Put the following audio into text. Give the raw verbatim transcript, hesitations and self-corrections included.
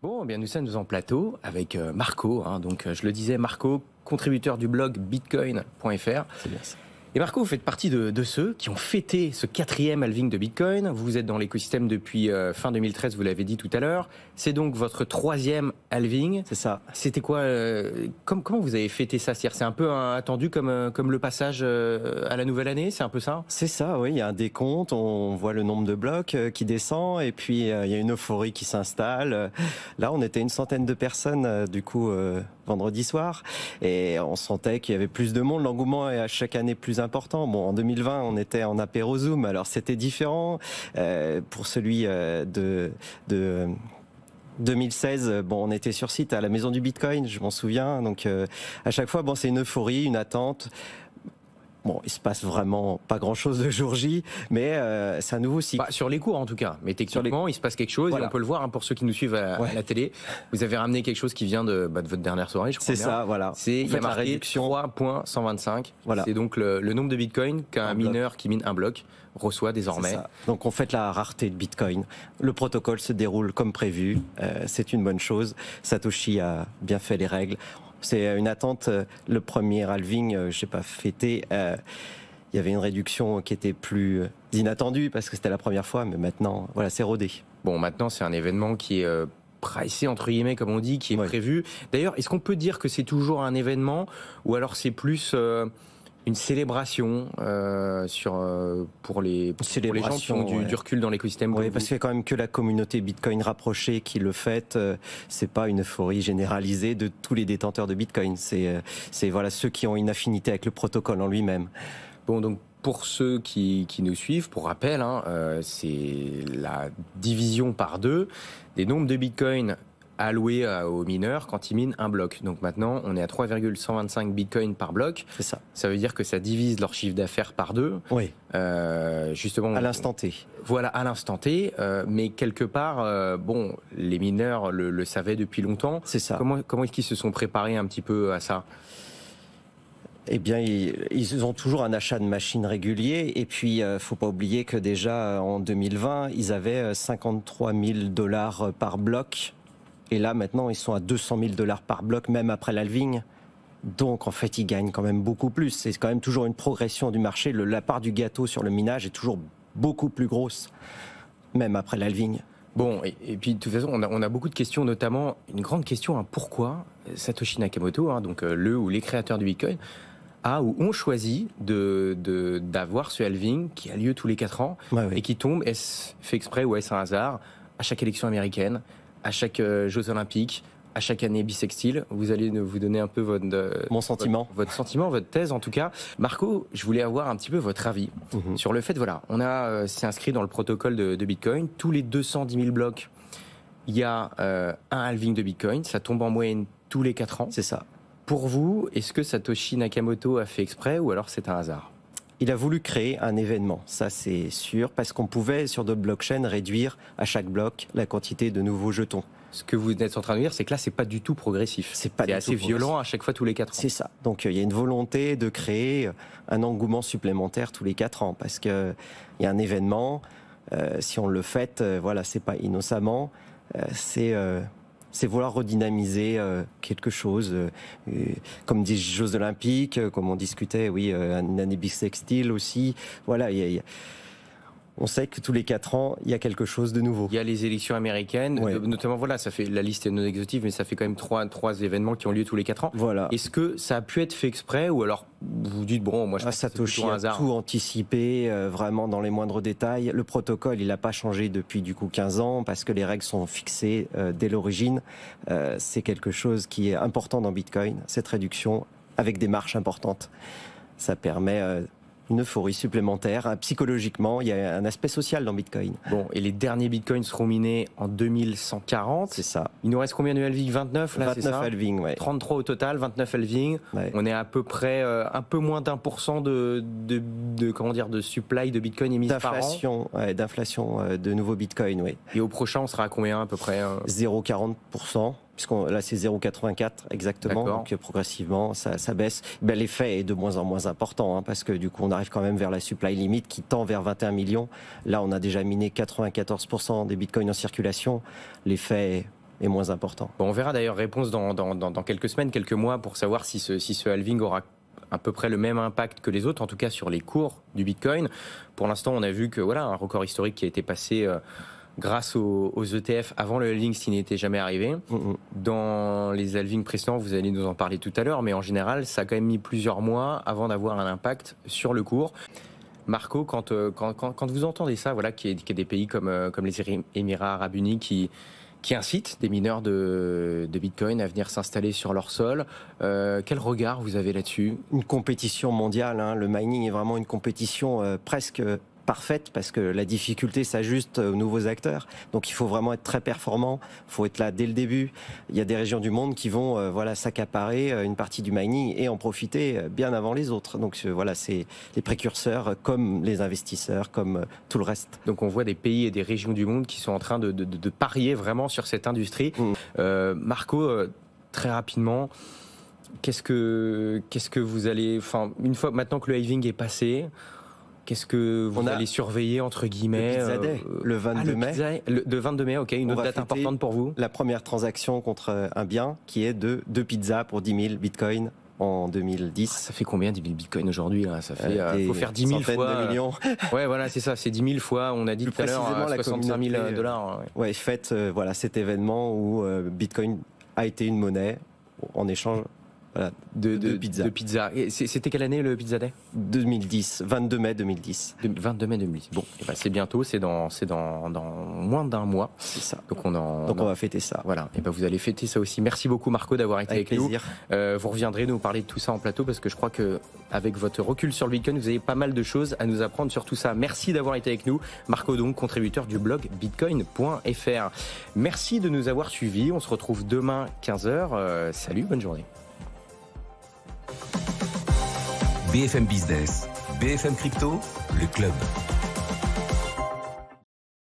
Bon, bien nous sommes en plateau avec euh, Marco. Hein, donc, euh, je le disais, Marco, contributeur du blog bitcoin point f r. C'est bien ça. Et Marco, vous faites partie de, de ceux qui ont fêté ce quatrième halving de Bitcoin. Vous êtes dans l'écosystème depuis euh, fin deux mille treize, vous l'avez dit tout à l'heure. C'est donc votre troisième halving. C'est ça. C'était quoi euh, comme, Comment vous avez fêté ça? C'est-à-dire, c'est un peu hein, attendu comme, euh, comme le passage euh, à la nouvelle année? C'est un peu ça? C'est ça, oui. Il y a un décompte, on voit le nombre de blocs euh, qui descend et puis euh, il y a une euphorie qui s'installe. Là, on était une centaine de personnes, euh, du coup, euh, vendredi soir. Et on sentait qu'il y avait plus de monde. L'engouement est à chaque année plus important. Bon, en deux mille vingt, on était en apéro Zoom, alors c'était différent. Euh, pour celui euh, de... de deux mille seize, bon, on était sur site à la Maison du Bitcoin, je m'en souviens. Donc, euh, à chaque fois, bon, c'est une euphorie, une attente. Bon, il se passe vraiment pas grand-chose le jour J, mais euh, c'est un nouveau cycle. Bah, sur les cours en tout cas, mais techniquement, les... il se passe quelque chose voilà. Et on peut le voir hein, pour ceux qui nous suivent à, ouais. à la télé. Vous avez ramené quelque chose qui vient de, bah, de votre dernière soirée, je crois. C'est ça, voilà. C'est il y a marqué la réduction trois virgule cent vingt-cinq. Voilà. C'est donc le, le nombre de Bitcoin qu'un un mineur bloc. qui mine un bloc reçoit désormais. Donc on fête la rareté de Bitcoin. Le protocole se déroule comme prévu. Euh, c'est une bonne chose. Satoshi a bien fait les règles. C'est une attente. Le premier halving, je sais pas, fêté. Euh, il y avait une réduction qui était plus inattendue parce que c'était la première fois, mais maintenant, voilà, c'est rodé. Bon, maintenant, c'est un événement qui est euh, pricé, entre guillemets, comme on dit, qui est ouais. prévu. D'ailleurs, est-ce qu'on peut dire que c'est toujours un événement ou alors c'est plus euh, une célébration euh, sur, euh, pour, les, pour les gens qui ont du, ouais. du recul dans l'écosystème? Oui, parce qu'il y a quand même que la communauté Bitcoin rapprochée qui le fête. Euh, c'est pas une euphorie généralisée de tous les détenteurs de Bitcoin. C'est, euh, c'est voilà, ceux qui ont une affinité avec le protocole en lui-même. Bon, donc pour ceux qui, qui nous suivent, pour rappel, hein, euh, c'est la division par deux des nombres de Bitcoin alloués à, aux mineurs quand ils minent un bloc. Donc maintenant, on est à trois virgule cent vingt-cinq Bitcoin par bloc. C'est ça. Ça veut dire que ça divise leur chiffre d'affaires par deux. Oui. Euh, justement. À l'instant T. Voilà, à l'instant T. Euh, mais quelque part, euh, bon, les mineurs le, le savaient depuis longtemps. C'est ça. Comment, comment est-ce qu'ils se sont préparés un petit peu à ça? Eh bien, ils ont toujours un achat de machines régulier. Et puis, euh, faut pas oublier que déjà en deux mille vingt, ils avaient cinquante-trois mille dollars par bloc. Et là, maintenant, ils sont à deux cent mille dollars par bloc, même après l'halving. Donc, en fait, ils gagnent quand même beaucoup plus. C'est quand même toujours une progression du marché. Le, la part du gâteau sur le minage est toujours beaucoup plus grosse, même après l'halving. Bon, et, et puis de toute façon, on a, on a beaucoup de questions, notamment une grande question, hein, pourquoi Satoshi Nakamoto, hein, donc euh, le ou les créateurs du Bitcoin, a ou ont choisi de, de, d'avoir ce halving qui a lieu tous les quatre ans ouais, ouais. et qui tombe, est-ce fait exprès ou est-ce un hasard, à chaque élection américaine, à chaque euh, Jeux Olympiques, à chaque année bissextile? Vous allez vous donner un peu votre... Euh, Mon sentiment. Votre, votre sentiment, votre thèse en tout cas. Marco, je voulais avoir un petit peu votre avis mm-hmm. sur le fait, voilà, on a, euh, c'est inscrit dans le protocole de, de Bitcoin, tous les deux cent dix mille blocs, il y a euh, un halving de Bitcoin, ça tombe en moyenne tous les quatre ans. C'est ça. Pour vous, est-ce que Satoshi Nakamoto a fait exprès ou alors c'est un hasard? Il a voulu créer un événement, ça c'est sûr, parce qu'on pouvait sur d'autres blockchains réduire à chaque bloc la quantité de nouveaux jetons. Ce que vous êtes en train de dire, c'est que là, c'est pas du tout progressif. C'est pas c'est assez violent à chaque fois tous les quatre ans. C'est ça. Donc il y a une volonté de créer un engouement supplémentaire tous les quatre ans, parce que il y a un événement. Euh, si on le fête, euh, voilà, c'est pas innocemment, euh, c'est euh, c'est vouloir redynamiser euh, quelque chose, euh, comme des Jeux Olympiques, euh, comme on discutait, oui, euh, une année bissextile aussi. Voilà, il y a, il y a on sait que tous les quatre ans, il y a quelque chose de nouveau. Il y a les élections américaines, ouais. notamment, voilà, ça fait, la liste est non exhaustive, mais ça fait quand même trois, trois événements qui ont lieu tous les quatre ans. Voilà. Est-ce que ça a pu être fait exprès ou alors vous vous dites, bon, moi je ah, pense Satoshi que c'est un hasard. a tout anticipé, euh, vraiment dans les moindres détails. Le protocole, il n'a pas changé depuis du coup quinze ans parce que les règles sont fixées euh, dès l'origine. Euh, c'est quelque chose qui est important dans Bitcoin, cette réduction avec des marches importantes. Ça permet... Euh, une euphorie supplémentaire. Psychologiquement, il y a un aspect social dans Bitcoin. Bon, et les derniers Bitcoins seront minés en deux mille cent quarante. C'est ça. Il nous reste combien de halving? vingt-neuf là, vingt-neuf c'est ça halving, ouais. trente-trois au total, vingt-neuf halving. Ouais. On est à peu près euh, un peu moins d'un pour cent de, de, de, comment dire, de supply de Bitcoin émis par an. Ouais, d'inflation euh, de nouveaux Bitcoins, oui. Et au prochain, on sera à combien à peu près euh... zéro virgule quarante pour cent. Puisqu'on là c'est zéro virgule quatre-vingt-quatre exactement, donc progressivement ça, ça baisse. Ben, l'effet est de moins en moins important hein, parce que du coup on arrive quand même vers la supply limit qui tend vers vingt et un millions. Là on a déjà miné quatre-vingt-quatorze pour cent des bitcoins en circulation. L'effet est moins important. Bon, on verra d'ailleurs réponse dans, dans, dans, dans quelques semaines, quelques mois pour savoir si ce, si ce halving aura à peu près le même impact que les autres, en tout cas sur les cours du Bitcoin. Pour l'instant, on a vu que voilà un record historique qui a été passé euh, grâce aux, aux E T F avant le halving, ce qui n'était jamais arrivé. Mm-hmm. Dans les halvings précédents, vous allez nous en parler tout à l'heure, mais en général, ça a quand même mis plusieurs mois avant d'avoir un impact sur le cours. Marco, quand, quand, quand, quand vous entendez ça, voilà, qu'il y, qu'il y a des pays comme, comme les Émirats Arabes Unis qui qui incitent des mineurs de, de Bitcoin à venir s'installer sur leur sol. Euh, quel regard vous avez là-dessus ? Une compétition mondiale, hein. Le mining est vraiment une compétition euh, presque parfaite parce que la difficulté s'ajuste aux nouveaux acteurs. Donc il faut vraiment être très performant, il faut être là dès le début. Il y a des régions du monde qui vont euh, voilà, s'accaparer euh, une partie du mining et en profiter euh, bien avant les autres. Donc euh, voilà, c'est les précurseurs euh, comme les investisseurs, comme euh, tout le reste. Donc on voit des pays et des régions du monde qui sont en train de, de, de parier vraiment sur cette industrie. Mmh. Euh, Marco, euh, très rapidement, qu'est-ce que, qu'est-ce que vous allez... Enfin, une fois maintenant que le halving est passé... Qu'est-ce que vous On allez surveiller, entre guillemets Le Pizza Day, euh, le vingt-deux ah, mai. Pizza, le, le vingt-deux mai, ok, une autre date importante pour vous. La première transaction contre un bien qui est de deux pizzas pour dix mille bitcoins en deux mille dix. Ah, ça fait combien dix mille bitcoins aujourd'hui là? Ça fait, euh, faut faire dix mille fois. De millions. Ouais, voilà, c'est ça, c'est dix mille fois. On a dit Plus tout à l'heure soixante-cinq mille dollars. Ouais, ouais faites euh, voilà cet événement où euh, Bitcoin a été une monnaie en échange. Voilà, de, de, de pizza. De pizza. Et c'était quelle année le Pizza Day ? deux mille dix, vingt-deux mai deux mille dix. vingt-deux mai deux mille dix. Bon, et ben c'est bientôt, c'est dans, c'est dans, dans moins d'un mois. C'est ça. Donc on en, Donc on, on va fêter ça. Voilà. Et ben vous allez fêter ça aussi. Merci beaucoup Marco d'avoir été avec, avec nous. Euh, vous reviendrez nous parler de tout ça en plateau parce que je crois que avec votre recul sur le Bitcoin, vous avez pas mal de choses à nous apprendre sur tout ça. Merci d'avoir été avec nous. Marco donc, contributeur du blog bitcoin point f r. Merci de nous avoir suivis. On se retrouve demain quinze heures. Euh, salut, bonne journée. B F M Business, B F M Crypto, le club.